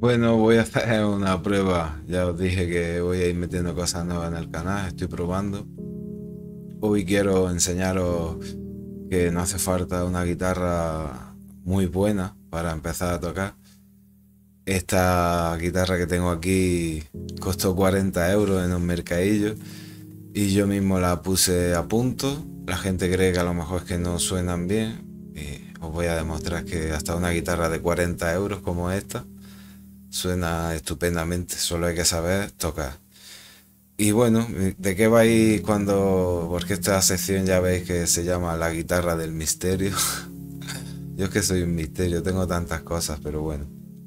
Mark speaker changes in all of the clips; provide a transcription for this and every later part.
Speaker 1: Bueno, voy a hacer una prueba. Ya os dije que voy a ir metiendo cosas nuevas en el canal, estoy probando. Hoy quiero enseñaros que no hace falta una guitarra muy buena para empezar a tocar. Esta guitarra que tengo aquí costó 40 euros en un mercadillo y yo mismo la puse a punto. La gente cree que a lo mejor es que no suenan bien y os voy a demostrar que hasta una guitarra de 40 euros como esta suena estupendamente, solo hay que saber tocar. Y bueno, ¿de qué vais cuando...? Porque esta sección ya veis que se llama la guitarra del misterio. Yo es que soy un misterio, tengo tantas cosas, pero bueno.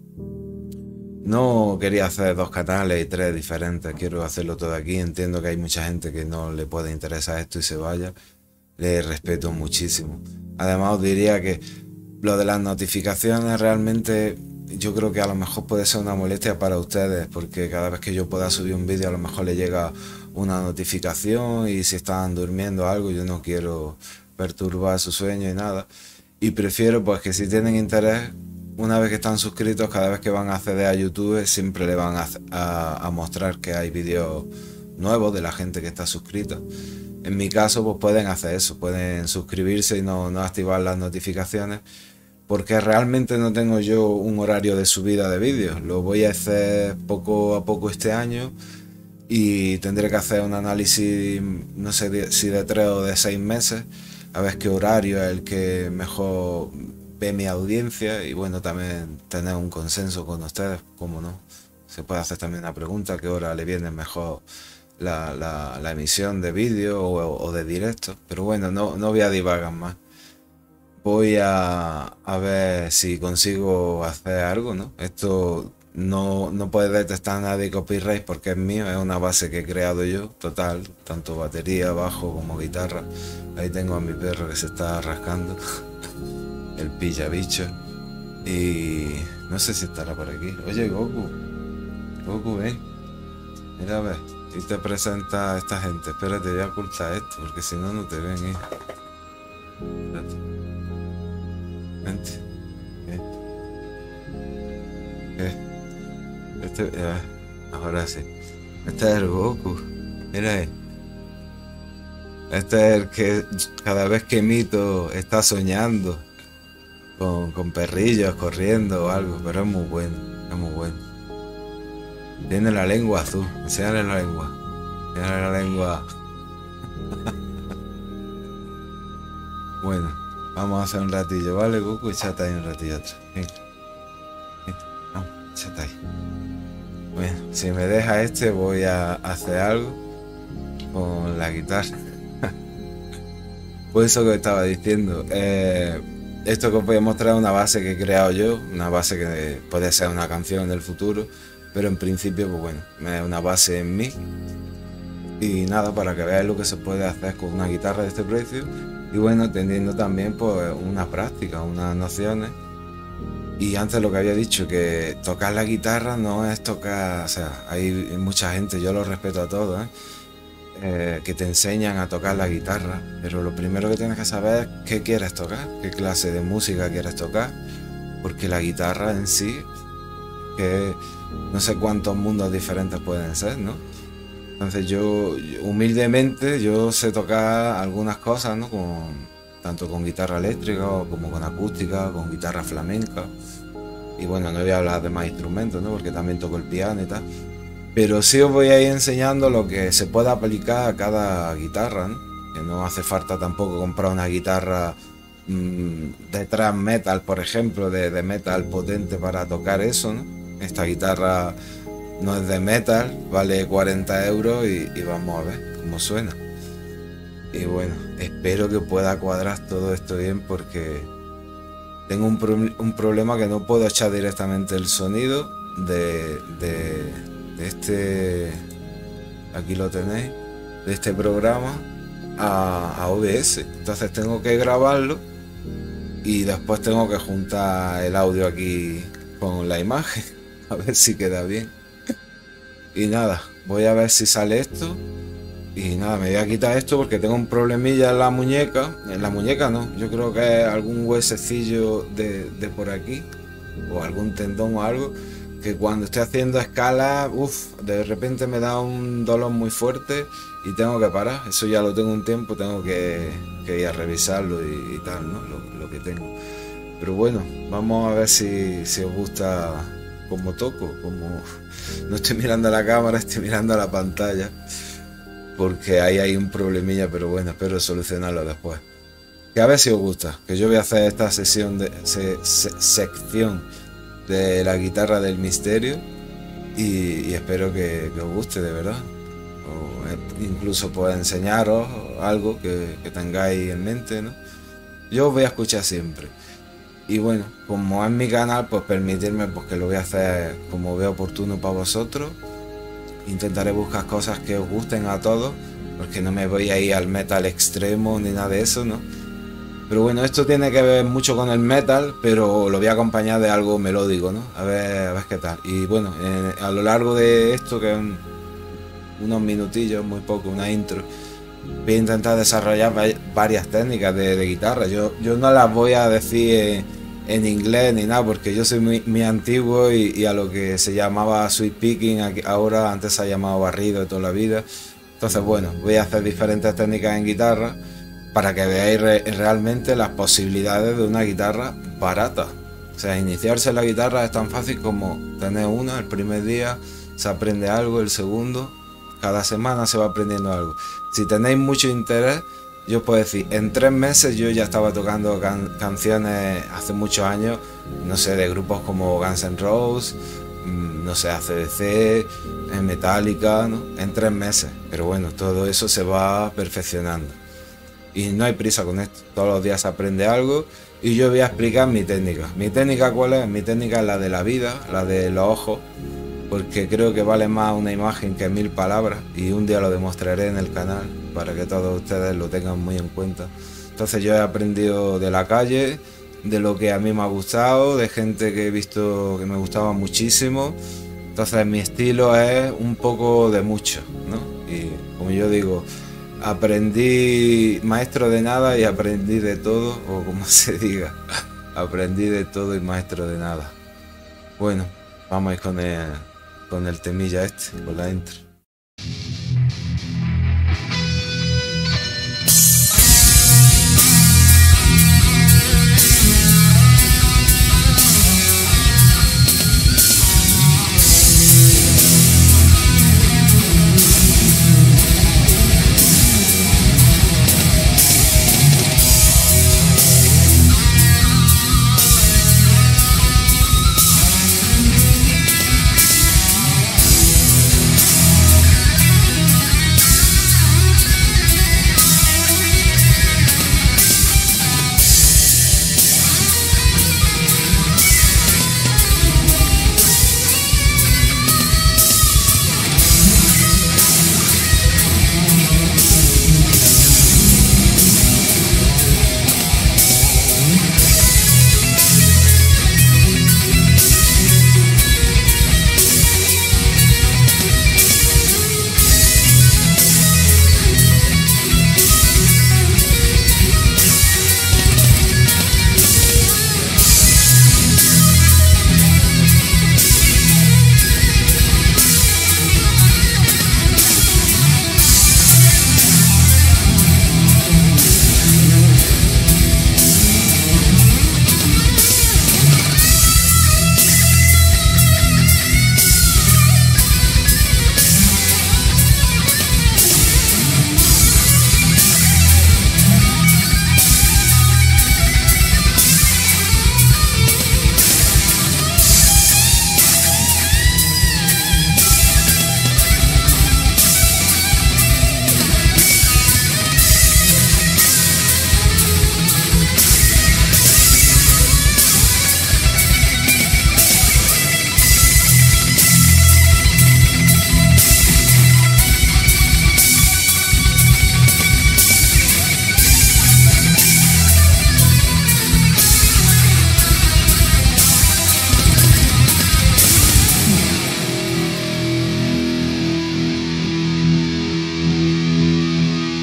Speaker 1: No quería hacer dos canales y tres diferentes, quiero hacerlo todo aquí. Entiendo que hay mucha gente que no le puede interesar esto y se vaya. Le respeto muchísimo. Además os diría que lo de las notificaciones realmente yo creo que a lo mejor puede ser una molestia para ustedes, porque cada vez que yo pueda subir un vídeo a lo mejor le llega una notificación y si están durmiendo o algo yo no quiero perturbar su sueño y nada. Y prefiero pues que si tienen interés, una vez que están suscritos, cada vez que van a acceder a YouTube siempre le van a mostrar que hay vídeos nuevos de la gente que está suscrita. En mi caso pues pueden hacer eso, pueden suscribirse y no activar las notificaciones, porque realmente no tengo yo un horario de subida de vídeos. Lo voy a hacer poco a poco este año y tendré que hacer un análisis, no sé si de 3 o de 6 meses, a ver qué horario es el que mejor ve mi audiencia y bueno, también tener un consenso con ustedes, como no. Se puede hacer también una pregunta, qué hora le viene mejor la emisión de vídeo o de directo, pero bueno, no voy a divagar más. Voy a ver si consigo hacer algo, ¿no? Esto no puede detectar nadie copyright porque es mío, es una base que he creado yo, total, tanto batería, bajo como guitarra. Ahí tengo a mi perro que se está rascando, el pilla bicho. Y no sé si estará por aquí. Oye, Goku, ven, mira a ver. Y te presenta a esta gente. Espérate, voy a ocultar esto porque si no, no te ven, Espérate. Vente. Ahora sí. Este es el Goku. Mira ahí. Este es el que cada vez que emito está soñando con perrillos corriendo o algo, pero es muy bueno, es muy bueno. Tiene la lengua azul, enséñale la lengua. Enséñale la lengua. Bueno, vamos a hacer un ratillo, ¿vale, Goku? Échate ahí un ratillo atrás. Venga, venga, vamos, échate ahí. Bueno, si me deja este, voy a hacer algo con la guitarra. Pues eso que estaba diciendo. Esto que os voy a mostrar es una base que he creado yo, una base que puede ser una canción en el futuro, pero en principio, pues bueno, es una base en mí. Y nada, para que veáis lo que se puede hacer con una guitarra de este precio. Y bueno, teniendo también pues una práctica, unas nociones. Y antes lo que había dicho, que tocar la guitarra no es tocar, o sea, hay mucha gente, yo lo respeto a todos, que te enseñan a tocar la guitarra, pero lo primero que tienes que saber es qué quieres tocar, qué clase de música quieres tocar, porque la guitarra en sí, que no sé cuántos mundos diferentes pueden ser, ¿no? Entonces yo, humildemente, yo sé tocar algunas cosas, ¿no? Tanto con guitarra eléctrica como con acústica, con guitarra flamenca. Y bueno, no voy a hablar de más instrumentos, ¿no? Porque también toco el piano y tal. Pero sí os voy a ir enseñando lo que se puede aplicar a cada guitarra, ¿no? Que no hace falta tampoco comprar una guitarra de thrash metal, por ejemplo, de metal potente para tocar eso, ¿no? Esta guitarra no es de metal, vale 40 euros y vamos a ver cómo suena. Y bueno, espero que pueda cuadrar todo esto bien porque tengo un problema que no puedo echar directamente el sonido de este, aquí lo tenéis, de este programa a OBS. Entonces tengo que grabarlo y después tengo que juntar el audio aquí con la imagen, a ver si queda bien. Y nada, voy a ver si sale esto. Y nada, me voy a quitar esto porque tengo un problemilla en la muñeca. En la muñeca no, yo creo que es algún huesecillo de por aquí, o algún tendón o algo, que cuando estoy haciendo escala, de repente me da un dolor muy fuerte y tengo que parar. Eso ya lo tengo un tiempo, tengo que ir a revisarlo y tal, ¿no? Lo que tengo. Pero bueno, vamos a ver si os gusta cómo toco, como no estoy mirando a la cámara, estoy mirando a la pantalla, porque ahí hay un problemilla, pero bueno, espero solucionarlo después. Que a ver si os gusta, que yo voy a hacer esta sección sección de la guitarra del misterio y espero que os guste de verdad. O incluso pueda enseñaros algo que tengáis en mente, ¿no? Yo os voy a escuchar siempre. Y bueno, como es mi canal, pues permitirme pues, que lo voy a hacer como veo oportuno para vosotros. Intentaré buscar cosas que os gusten a todos, porque no me voy a ir al metal extremo ni nada de eso, ¿no? Pero bueno, esto tiene que ver mucho con el metal, pero lo voy a acompañar de algo melódico, ¿no? A ver qué tal. Y bueno, a lo largo de esto, que es unos minutillos, muy poco, una intro, voy a intentar desarrollar varias técnicas de guitarra. Yo no las voy a decir en inglés ni nada, porque yo soy muy antiguo y a lo que se llamaba sweep picking, ahora antes se ha llamado barrido de toda la vida. Entonces bueno, voy a hacer diferentes técnicas en guitarra para que veáis realmente las posibilidades de una guitarra barata. O sea, iniciarse en la guitarra es tan fácil como tener una, el primer día se aprende algo, el segundo, cada semana se va aprendiendo algo. Si tenéis mucho interés, yo os puedo decir, en 3 meses yo ya estaba tocando canciones hace muchos años, no sé, de grupos como Guns N' Roses, no sé, AC/DC, Metallica, ¿no? En 3 meses. Pero bueno, todo eso se va perfeccionando. Y no hay prisa con esto, todos los días se aprende algo y yo voy a explicar mi técnica. ¿Mi técnica cuál es? Mi técnica es la de la vida, la de los ojos, porque creo que vale más una imagen que 1000 palabras y un día lo demostraré en el canal para que todos ustedes lo tengan muy en cuenta. Entonces yo he aprendido de la calle, de lo que a mí me ha gustado, de gente que he visto que me gustaba muchísimo. Entonces mi estilo es un poco de mucho, ¿no? Y como yo digo, aprendí maestro de nada y aprendí de todo, o como se diga, aprendí de todo y maestro de nada. Bueno, vamos a ir con el temilla este, con la intro.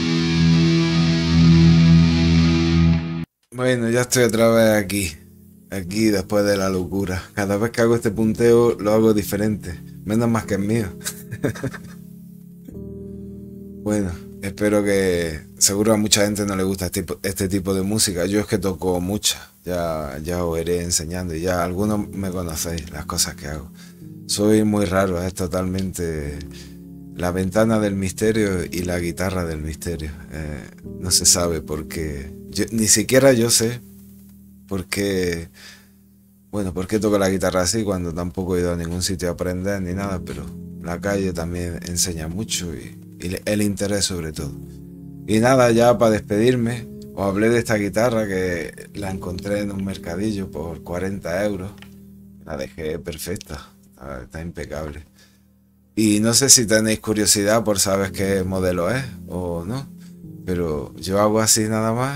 Speaker 1: Bueno, ya estoy otra vez aquí. aquí después de la locura. Cada vez que hago este punteo lo hago diferente. Menos más que el mío. Bueno, espero que... Seguro a mucha gente no le gusta este tipo de música. Yo es que toco mucha. Ya os iré enseñando y ya algunos me conocéis las cosas que hago. Soy muy raro, es totalmente la ventana del misterio y la guitarra del misterio. No se sabe por qué. Ni siquiera yo sé por qué, bueno, por qué toco la guitarra así cuando tampoco he ido a ningún sitio a aprender ni nada, pero la calle también enseña mucho y el interés sobre todo. Y nada, ya para despedirme, os hablé de esta guitarra que la encontré en un mercadillo por 40 euros. La dejé perfecta, está impecable. Y no sé si tenéis curiosidad por saber qué modelo es o no, pero yo hago así nada más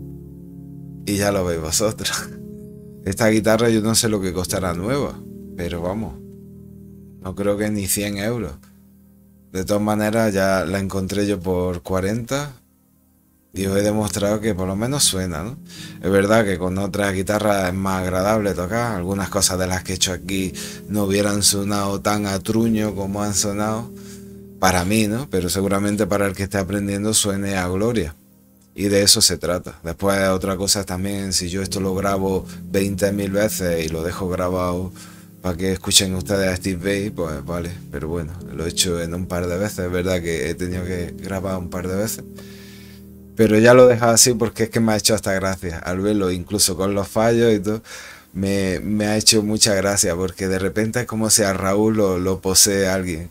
Speaker 1: y ya lo veis vosotros. Esta guitarra yo no sé lo que costará nueva, pero vamos, no creo que ni 100 euros. De todas maneras ya la encontré yo por 40 y os he demostrado que por lo menos suena, ¿no? Es verdad que con otras guitarras es más agradable tocar, algunas cosas de las que he hecho aquí no hubieran sonado tan a truño como han sonado para mí, ¿no? Pero seguramente para el que esté aprendiendo suene a gloria. Y de eso se trata. Después otra cosa también, si yo esto lo grabo 20.000 veces y lo dejo grabado para que escuchen ustedes a Steve Vai, pues vale. Pero bueno, lo he hecho en un par de veces, es verdad que he tenido que grabar un par de veces. Pero ya lo he dejado así porque es que me ha hecho hasta gracia. Al verlo, incluso con los fallos y todo, me ha hecho mucha gracia porque de repente es como si a Raúl lo posee alguien.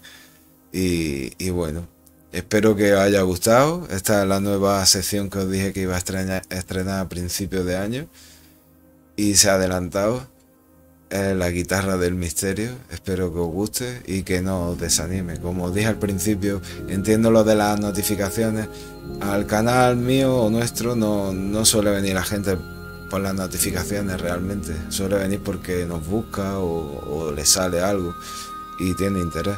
Speaker 1: Y bueno, espero que os haya gustado. Esta es la nueva sección que os dije que iba a estrenar a principios de año y se ha adelantado. Es la guitarra del misterio. Espero que os guste y que no os desanime. Como os dije al principio, entiendo lo de las notificaciones. Al canal mío o nuestro no suele venir la gente por las notificaciones realmente. Suele venir porque nos busca o le sale algo y tiene interés.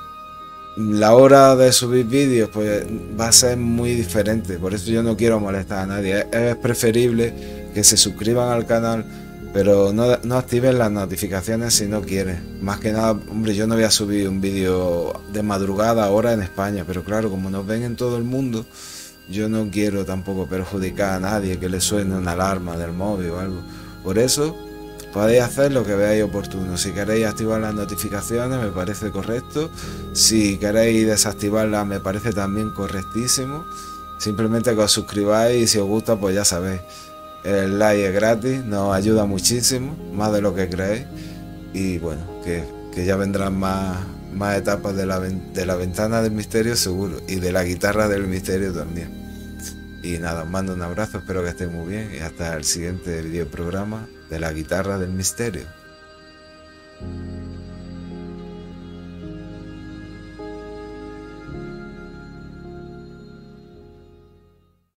Speaker 1: La hora de subir vídeos pues va a ser muy diferente, por eso yo no quiero molestar a nadie. Es preferible que se suscriban al canal, pero no activen las notificaciones si no quieren. Más que nada, hombre, yo no voy a subir un vídeo de madrugada ahora en España, pero claro, como nos ven en todo el mundo, yo no quiero tampoco perjudicar a nadie, que le suene una alarma del móvil o algo. Por eso podéis hacer lo que veáis oportuno. Si queréis activar las notificaciones me parece correcto. Si queréis desactivarlas me parece también correctísimo. Simplemente que os suscribáis y si os gusta pues ya sabéis. El like es gratis, nos ayuda muchísimo, más de lo que creéis. Y bueno, que ya vendrán más etapas de la ventana del misterio seguro. Y de la guitarra del misterio también. Y nada, os mando un abrazo, espero que estéis muy bien y hasta el siguiente videoprograma de la guitarra del misterio.